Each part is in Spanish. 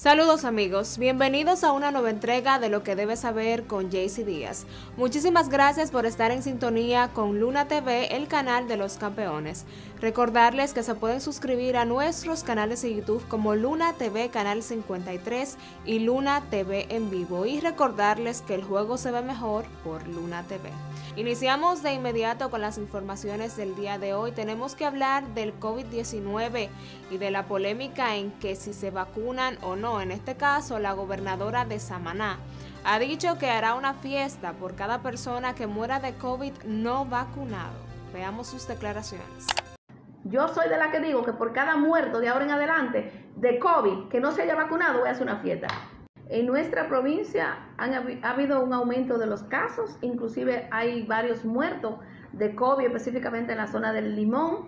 Saludos amigos, bienvenidos a una nueva entrega de Lo que debes saber con Jaycee Díaz. Muchísimas gracias por estar en sintonía con Luna TV, el canal de los campeones. Recordarles que se pueden suscribir a nuestros canales de YouTube como Luna TV Canal 53 y Luna TV en vivo, y recordarles que el juego se ve mejor por Luna TV. Iniciamos de inmediato con las informaciones del día de hoy. Tenemos que hablar del COVID-19 y de la polémica en que si se vacunan o no. En este caso, la gobernadora de Samaná ha dicho que hará una fiesta por cada persona que muera de COVID no vacunado. Veamos sus declaraciones. Yo soy de la que digo que por cada muerto de ahora en adelante de COVID que no se haya vacunado voy a hacer una fiesta. En nuestra provincia ha habido un aumento de los casos, inclusive hay varios muertos de COVID, específicamente en la zona del Limón.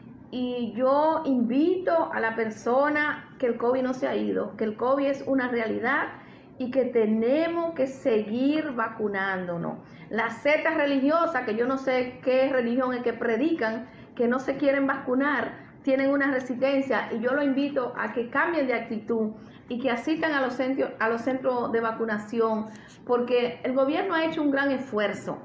Y yo invito a la persona que el COVID no se ha ido, que el COVID es una realidad y que tenemos que seguir vacunándonos. Las sectas religiosas, que yo no sé qué religión es que predican, que no se quieren vacunar, tienen una resistencia, y yo lo invito a que cambien de actitud y que asistan a los centros de vacunación, porque el gobierno ha hecho un gran esfuerzo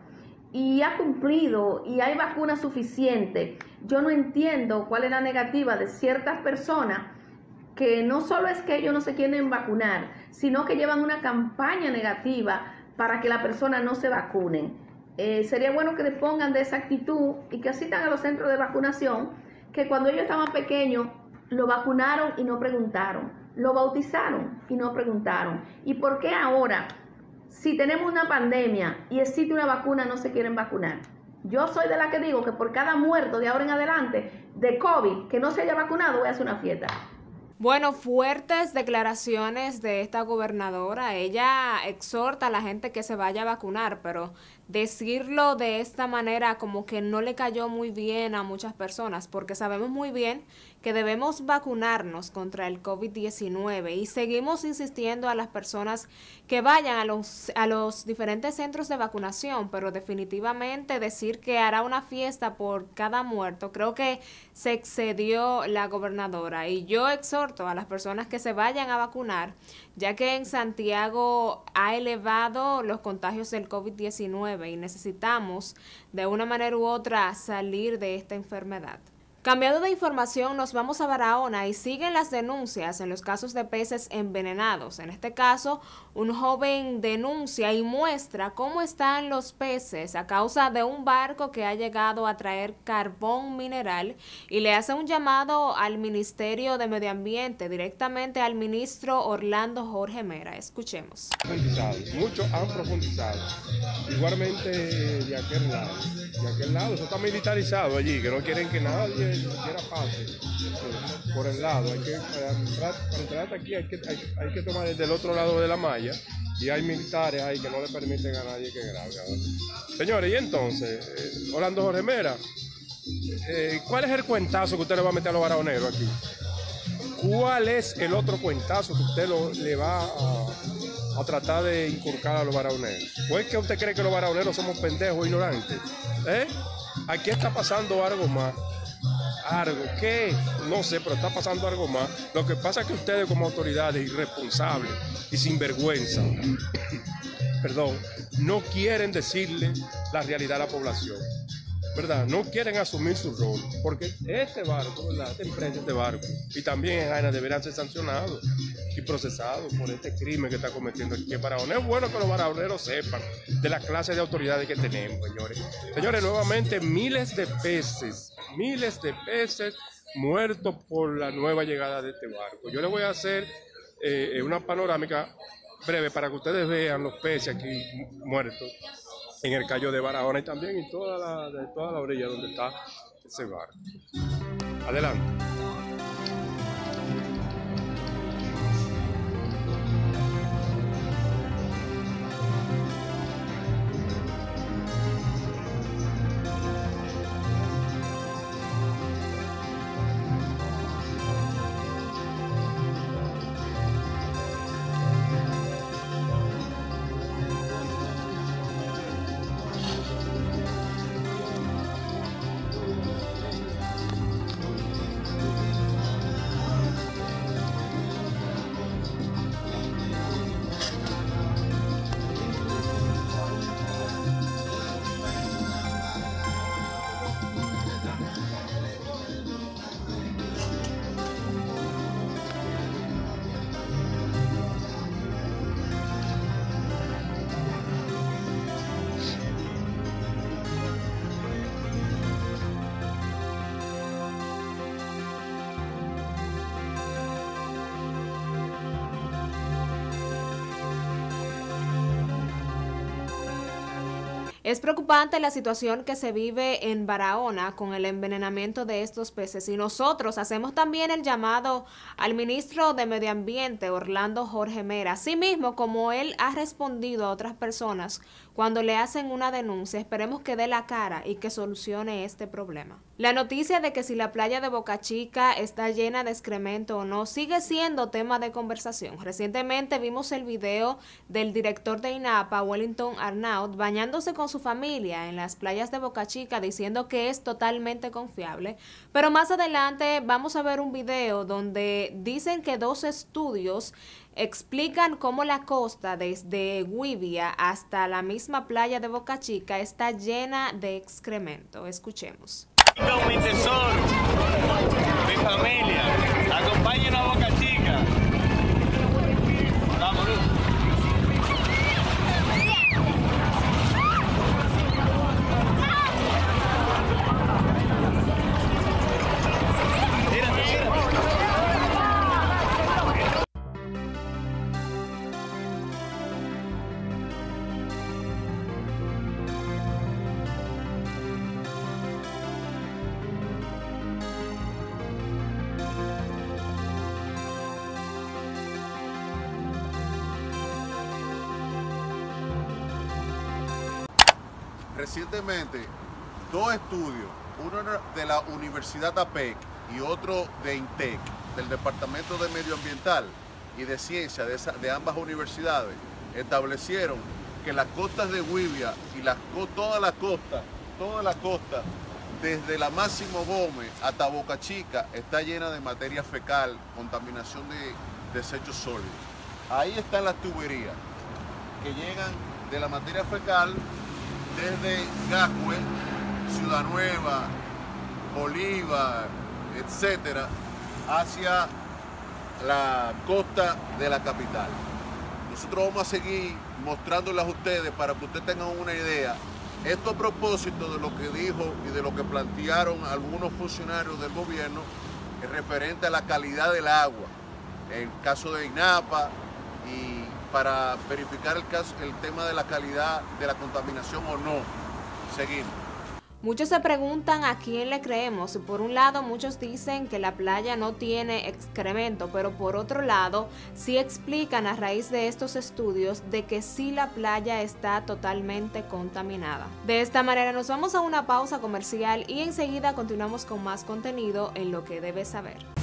y ha cumplido y hay vacunas suficientes. Yo no entiendo cuál es la negativa de ciertas personas que no solo es que ellos no se quieren vacunar, sino que llevan una campaña negativa para que las personas no se vacunen. Sería bueno que le pongan de esa actitud y que asistan a los centros de vacunación, que cuando ellos estaban pequeños lo vacunaron y no preguntaron, lo bautizaron y no preguntaron. ¿Y por qué ahora, si tenemos una pandemia y existe una vacuna, no se quieren vacunar? Yo soy de la que digo que por cada muerto de ahora en adelante de COVID que no se haya vacunado voy a hacer una fiesta. Bueno, fuertes declaraciones de esta gobernadora. Ella exhorta a la gente que se vaya a vacunar, pero decirlo de esta manera como que no le cayó muy bien a muchas personas, porque sabemos muy bien que debemos vacunarnos contra el COVID-19 y seguimos insistiendo a las personas que vayan a los diferentes centros de vacunación, pero definitivamente decir que hará una fiesta por cada muerto, creo que se excedió la gobernadora, y yo exhorto a las personas que se vayan a vacunar, ya que en Santiago ha elevado los contagios del COVID-19 y necesitamos de una manera u otra salir de esta enfermedad. Cambiando de información, nos vamos a Barahona y siguen las denuncias en los casos de peces envenenados. En este caso, un joven denuncia y muestra cómo están los peces a causa de un barco que ha llegado a traer carbón mineral, y le hace un llamado al Ministerio de Medio Ambiente, directamente al ministro Orlando Jorge Mera. Escuchemos. Muchos han profundizado. Igualmente de aquel lado, eso está militarizado allí, que no quieren que nadie siquiera pase por el lado. Para entrar hasta aquí hay que tomar desde el otro lado de la malla, y hay militares ahí que no le permiten a nadie que grabe. Señores, y entonces, Orlando Jorge Mera, ¿cuál es el cuentazo que usted le va a meter a los barahoneros aquí? ¿Cuál es el otro cuentazo que usted le va a tratar de inculcar a los barahoneros? ¿O es que usted cree que los barahoneros somos pendejos, ignorantes? Aquí está pasando algo más. ¿Algo qué? No sé, pero está pasando algo más. Lo que pasa es que ustedes, como autoridades irresponsables y sinvergüenza, perdón, no quieren decirle la realidad a la población, ¿verdad? No quieren asumir su rol, porque este barco, ¿verdad? Esta empresa, este barco, y también en Jaina deberán ser sancionados y procesados por este crimen que está cometiendo aquí. Es bueno que los barahoneros sepan de la clase de autoridades que tenemos, señores. Señores, nuevamente miles de peces muertos por la nueva llegada de este barco. Yo les voy a hacer una panorámica breve para que ustedes vean los peces aquí muertos en el Cayo de Barahona y también en toda la orilla donde está ese barco. Adelante. Es preocupante la situación que se vive en Barahona con el envenenamiento de estos peces y nosotros hacemos también el llamado al ministro de Medio Ambiente, Orlando Jorge Mera, así mismo como él ha respondido a otras personas cuando le hacen una denuncia. Esperemos que dé la cara y que solucione este problema. La noticia de que si la playa de Boca Chica está llena de excremento o no sigue siendo tema de conversación. Recientemente vimos el video del director de INAPA, Wellington Arnaud, bañándose con su familia en las playas de Boca Chica diciendo que es totalmente confiable, pero más adelante vamos a ver un video donde dicen que 2 estudios explican cómo la costa desde Güivia hasta la misma playa de Boca Chica está llena de excremento. Escuchemos. Mi tesoro, mi familia, acompáñenos a Boca Chica. Vámonos. Recientemente, 2 estudios, uno de la Universidad APEC y otro de INTEC, del Departamento de Medio Ambiental y de Ciencia de ambas universidades, establecieron que las costas de Güivia y toda la costa, desde la Máximo Gómez hasta Boca Chica, está llena de materia fecal, contaminación de desechos sólidos. Ahí están las tuberías que llegan de la materia fecal desde Gascue, Ciudad Nueva, Bolívar, etcétera, hacia la costa de la capital. Nosotros vamos a seguir mostrándoles a ustedes para que ustedes tengan una idea. Esto a propósito de lo que dijo y de lo que plantearon algunos funcionarios del gobierno referente a la calidad del agua, el caso de INAPA, y para verificar el tema de la calidad de la contaminación o no. Seguimos. Muchos se preguntan a quién le creemos. Por un lado, muchos dicen que la playa no tiene excremento, pero por otro lado, sí explican a raíz de estos estudios de que sí la playa está totalmente contaminada. De esta manera nos vamos a una pausa comercial y enseguida continuamos con más contenido en Lo que debes saber.